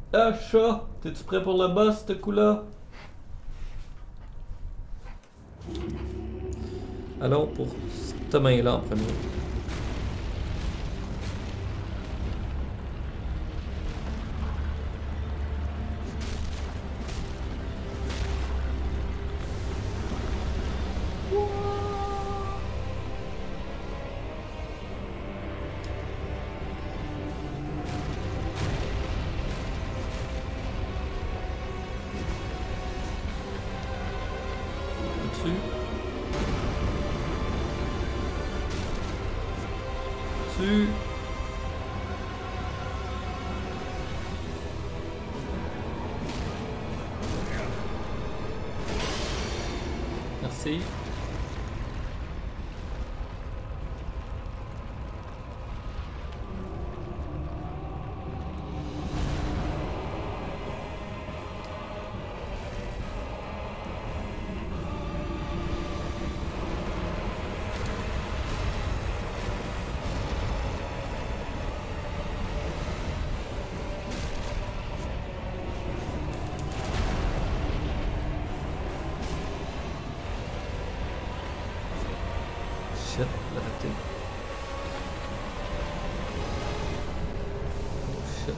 Ah, chat, t'es-tu prêt pour le boss, ce coup-là? Allons pour cette main-là en premier. Dessus. Dessus. Merci. Shit, raté. Oh shit.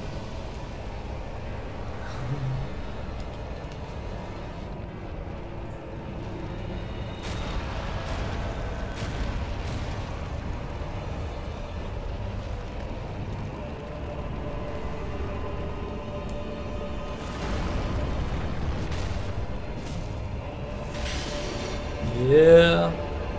Yeah.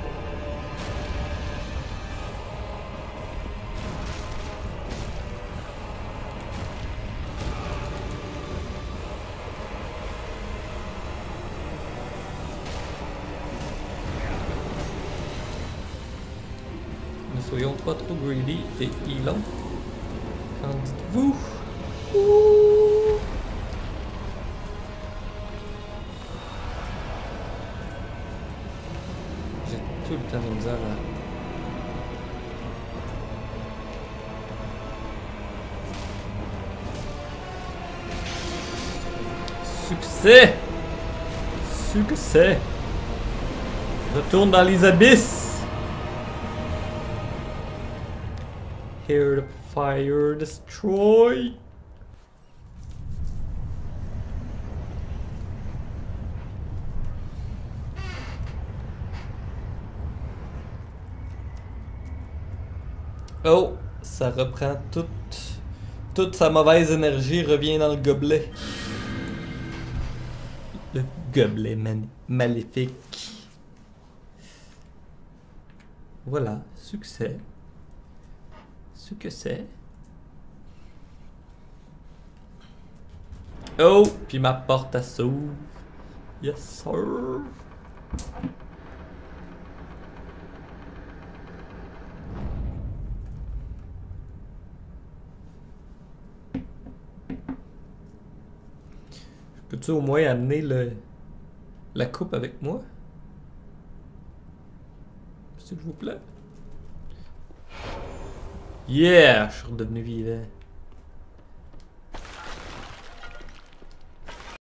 Ne soyons pas trop greedy et healons. Qu'en dites-vous? Ouh. J'ai tout le temps de misère à... Succès! Succès! Retourne dans les abysses! Hear the fire destroy! Oh! Ça reprend toute sa mauvaise énergie revient dans le gobelet. Le gobelet maléfique. Voilà, succès. Succès. Oh, puis ma porte à s'ouvre. Yes, sir. Peux-tu au moins amener la coupe avec moi? S'il vous plaît. Yeah, je suis redevenu vivant.